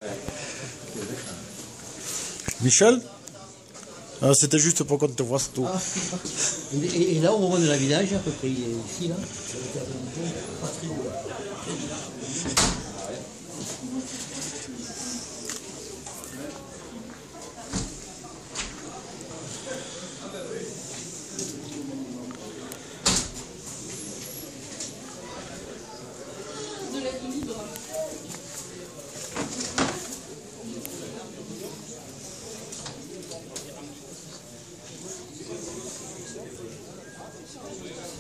Michel? Ah, c'était juste pour qu'on te voit tout. Ah. Et là, au moment de la village, à peu près, il est ici, là.